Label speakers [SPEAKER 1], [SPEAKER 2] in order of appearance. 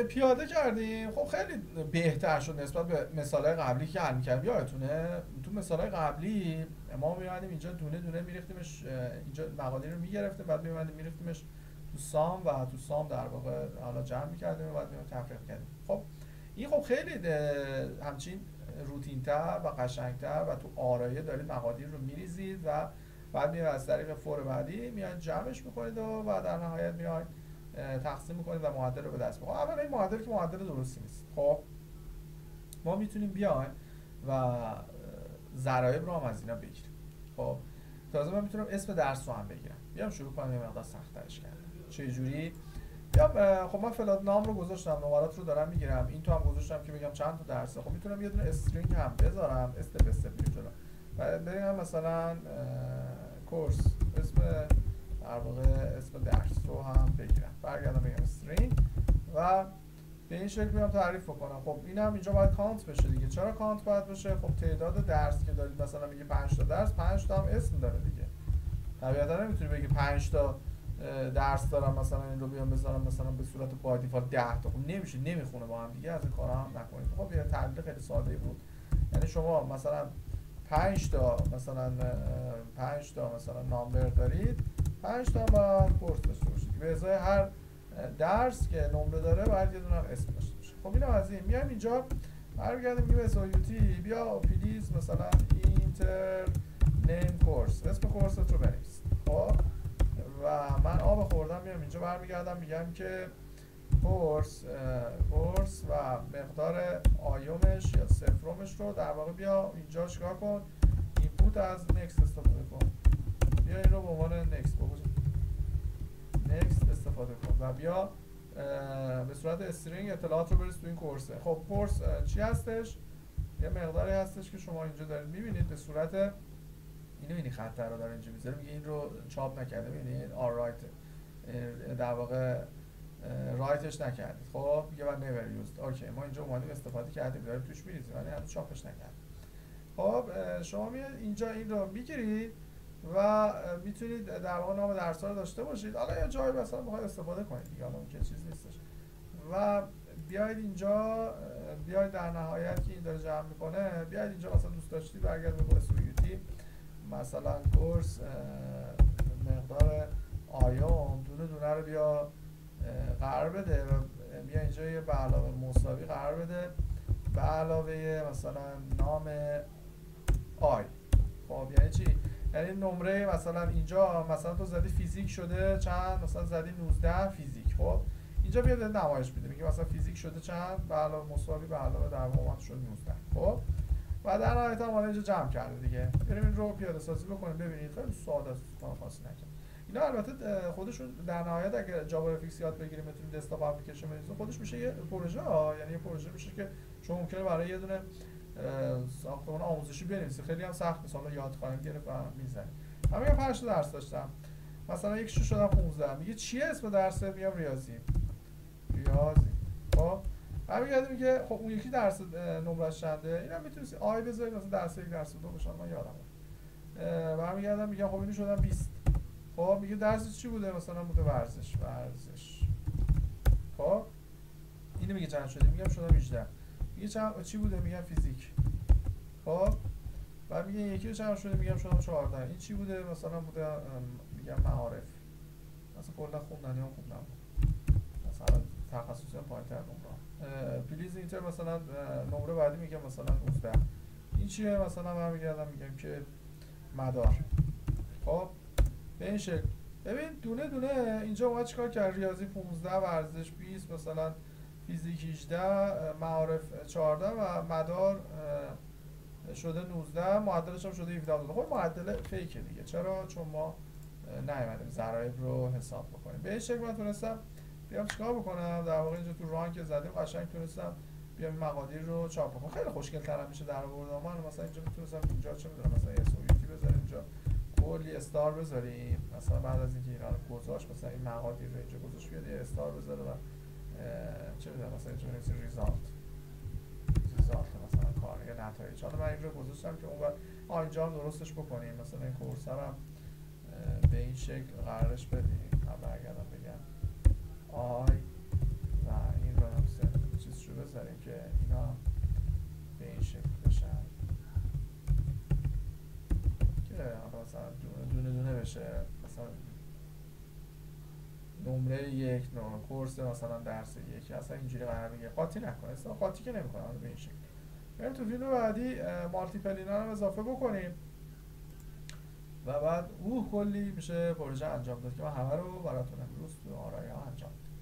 [SPEAKER 1] پیاده کردیم. خب خیلی بهتر شد نسبت به مثالهای قبلی که حل می‌کردیم. یادتونه تو مثالهای قبلی ما می‌اومدیم اینجا دونه دونه می‌ریختیمش، اینجا مقادیر رو می‌گرفتیم، بعد می‌اومدیم می‌ریختیمش تو سام و تو سام در واقع حالا جمع می‌کردیم و بعد تفریق می‌کردیم. خب این خب خیلی همچین روتین‌تر و قشنگتر و تو آرایه دارید مقادیر رو می‌ریزید و بعد میاد از طریق فور بعدی میاد جمعش می‌کنید و بعد در نهایت میاد تقسیم میکنید و معادل رو به دست میارید. اولا این معادل که معادل درستی نیست. خب ما میتونیم بیایم و ضرایب رو هم از اینا بگیریم. خب تازه من میتونم اسم درس رو هم بگیرم، بیام شروع کنم یه مقدار سخت‌ترش کردن. چه جوری؟ بیام خب من فلان نام رو گذاشتم، نمرات رو دارم میگیرم، این تو هم گذاشتم که بگم چند تا درسه. خب میتونم یه دونه استرینگ هم بذارم، استپ استپ میریم جلو. بعد بگم مثلا کورس، اسم در واقع اسم درس رو هم بگیرم، برگردم بگم استرینگ و به این شکل بیام تعریف بکنم. خب این هم اینجا باید کانت بشه دیگه. چرا کانت باید بشه؟ خب تعداد درس که دارید، مثلا میگه 5 تا درس، 5 تا هم اسم داره دیگه. طبیعتا نمیتونی بگی 5 تا درس دارم مثلا این رو بیام بذارم مثلا به صورت با دیفالت 10 تا. خب نمیشه، نمیخونه با هم دیگه. از این کارا هم نکنید. خب یه تعریف خیلی ساده بود. یعنی شما مثلا 5 تا مثلا نامبر دارید، 5 تا با کورس داشته باشید. به ازای هر درس که نمره داره باید یه دونه اسم داشته باشه. خب اینم از این. میایم اینجا برگردیم میگیم SOUT، بیا پلیز مثلا اینتر نیم کورس، اسم کورست رو بنویس. خب و من آب خوردم، میام اینجا برمیگردم میگم که کورس و مقدار آیومش یا صفرمش رو در واقع بیا اینجا چیکار کن، اینپوت از نکست استفاده کن. بیا این رو به عنوان نکست بگذار، نکست استفاده کن و بیا به صورت استرینگ اطلاعات رو بریز تو این کورسه. خب کورس چی هستش؟ یه مقداری هستش که شما اینجا دارید میبینید به صورت اینو، میبینی خط رو داره اینجا میذاره، میگه این رو چاپ نکرده، میبینید آر رایت در واقع رایتش نکردید. خب میگه من never used. اوکی ما اینجا اومدیم استفاده کردیم داریم توش میریزیم ولی هنوز چاپش نکردیم. خب شما میاد اینجا این رو میگیرید و میتونید در واقع نام درس رو داشته باشید. حالا یه جایی مثلا بخواید استفاده کنید دیگه، حالا که چیز نیستش و بیاید اینجا، بیاید در نهایت که این داره جمع میکنه، بیاید اینجا مثلا دوست داشتید برگرد به SOUT مثلا کورس مقدار آیوم دونه دونه رو بیا قرار بده و بیا اینجا یه به علاوه مساوی قرار بده به علاوه مثلا نام آی. خب یعنی چی؟ یعنی نمره مثلا اینجا مثلا تو زدی فیزیک شده چند، مثلا زدی 19 فیزیک. خب اینجا بیاد نمایش میده میگه مثلا فیزیک شده چند به علاوه مساوی به علاوه در واقع شد 19. خب و در نهایت هم اینجا جمع کرده دیگه. بریم این رو پیاده سازی بکنیم ببینید خیلی ساده است، کار خاصی نکنه. اینا البته خودشون در نهایت اگه جاوا افیکس یاد بگیریم بتونیم دسکتاپ اپلیکیشن بنویسیم، خودش میشه یه پروژه یعنی یه پروژه میشه که شما ممکنه برای یه دونه ساختمان آموزشی بنویسید. خیلی هم سخت نیست، حالا یاد خواهیم گرفت و میزنیم. من میگم 5 تا درس داشتم، مثلا یکیشو شدم 15. میگه چیه اسم درس؟ میگم ریاضی. خب برمیگرده میگه خب اون یکی درس نمرش چنده؟ اینا میتونید آی بذارید مثلا درس 1 درس 2 بشه، من یادمه. برمیگردم میگم خب اینو شدم 20. خب میگه درس چی بوده؟ مثلا بوده ورزش. خب اینو میگه چند شده؟ میگم شدم 18. میگه چی بوده؟ میگم فیزیک. خب بعد میگه یکی رو چند شده؟ میگم شدم 14. این چی بوده؟ مثلا بوده میگم معارف. مثلا کلا خوندنیام خوندم، مثلا تخصصی هم پایین‌تر نمره. پلیز اینتر مثلا نمره بعدی میگم مثلا 19. این چیه؟ مثلا من میگم که مدار. خب به این شکل ببین دونه دونه اینجا اومد چیکار کرد؟ ریاضی 15، ورزش 20، مثلا فیزیک 18، معارف 14 و مدار شده 19، معدلش هم شده 17. خب معدل فیکه دیگه. چرا؟ چون ما نیومدیم ضرایب رو حساب بکنیم. به این شکل من تونستم بیام چیکار بکنم؟ در واقع اینجا تو ران که زدیم قشنگ تونستم بیام مقادیر رو چاپ بکنم. خیلی خوشگل‌تر میشه در آوردن. من مثلا اینجا میتونستم اینجا چه می‌دونم مثلا SOUT بذاریم، اینجا کلی استار بذاریم، مثلا بعد از اینکه اینا رو گذاشت مثلا این مقادیر رو اینجا گذاشت بیاد یه استار بذاره و چه می‌دونم مثلا اینجا بنویسیم ریزالت مثلا کار یا نتایج. حالا من این رو گذاشتم که اونور اینجا هم درستش بکنیم. مثلا این کورس هم به این شکل قرارش بدیم. من برگردم بگم آی و این رو هم مثلا دونه بشه، مثلا نمره 1 کورس مثلا درس 1 اصلا اینجوری قرار بگیره. قاطی نکنه، اصلا قاطی که نمی‌کنه به این شکل. بریم تو فیلم بعدی مالتیپل اینا رو اضافه بکنیم و بعد کلی میشه پروژه انجام داد که من همه رو براتون امروز تو آرایه انجام میدم.